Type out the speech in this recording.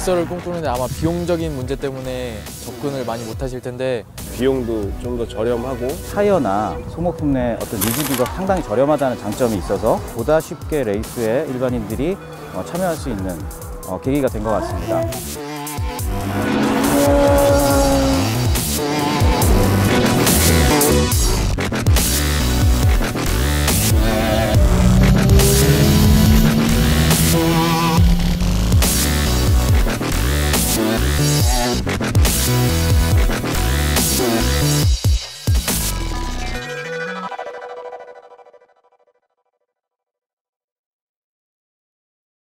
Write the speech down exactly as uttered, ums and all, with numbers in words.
레이서를 꿈꾸는데 아마 비용적인 문제 때문에 접근을 많이 못 하실 텐데 비용도 좀 더 저렴하고 타이어나 소모품 내 어떤 유지비가 상당히 저렴하다는 장점이 있어서 보다 쉽게 레이스에 일반인들이 참여할 수 있는 계기가 된 것 같습니다.